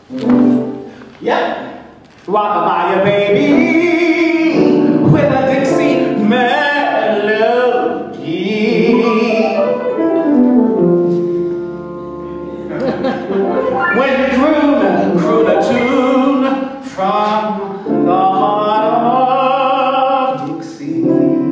Yep. Rock-a-bye, baby, with a Dixie melody. When you croon a tune from the heart of Dixie,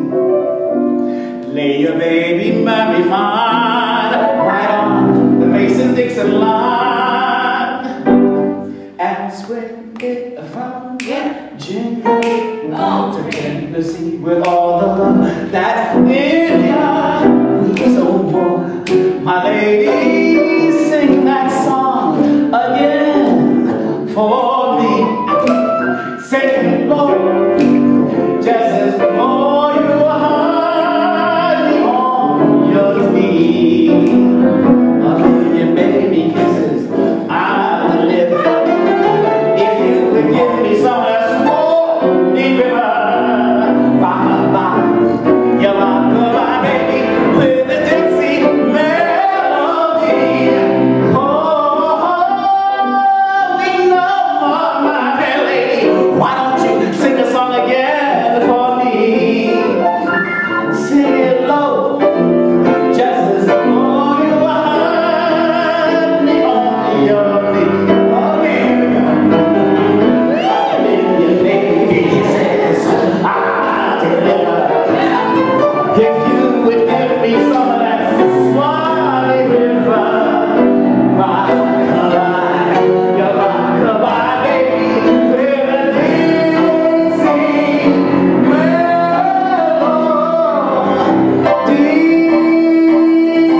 lay your baby Mary fine right on the Mason-Dixon line, and swing it from Virginia to Tennessee with all the love that's in ya. So boy, my lady, sing that song again for me. Say, Lord, just as more you hide on your feet. A million baby kisses I live. If you would give me some of that Smoky River, rock-a-bye, you rock-a-bye, baby, with a Dixie melody. Oh, we know more, my fair lady. Why don't you sing a song again for me? Sing it low, just as more you hide me on your knee. Okay, here we go. A million baby kisses I deliver. If you would give me some of that Swanee River, rock-a-bye, you rock-a-bye, baby, with a Dixie melody.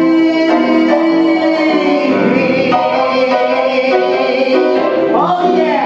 Oh yeah.